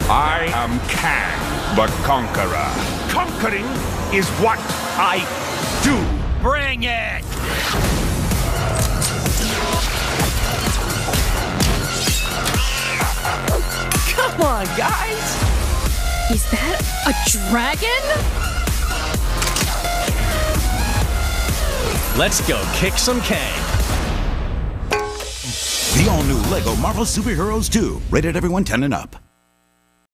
I am Kang, the Conqueror. Conquering is what I do. Bring it! Come on, guys! Is that a dragon? Let's go kick some Kang. The all-new LEGO Marvel Superheroes 2. Rated everyone 10 and up.